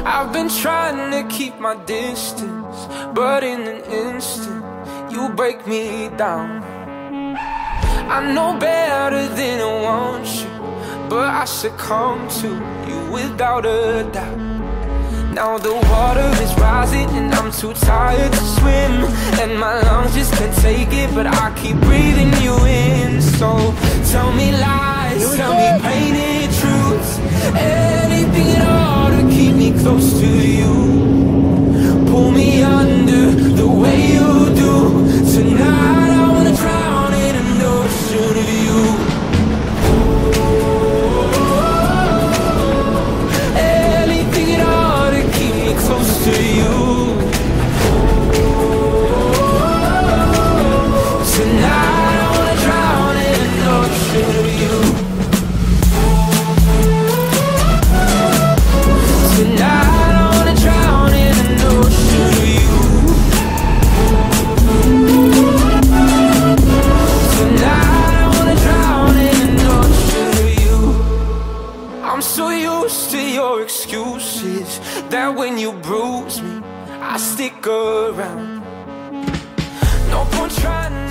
I've been trying to keep my distance, but in an instant, you break me down. I know better than I want you, but I succumb to you without a doubt. Now the water is rising and I'm too tired to swim, and my lungs just can't take it, but I keep breathing you in. So tell me lies, tell me painted truths, anything at all to keep me close to you. Pull me under the way you do. Tonight I wanna drown in an ocean of you. Anything at all to keep me close to you. Tonight I wanna drown in an ocean of you. Tonight I wanna drown in an ocean of you. Tonight I wanna drown in an ocean of you. I'm so used to your excuses that when you bruise me, I stick around. No point trying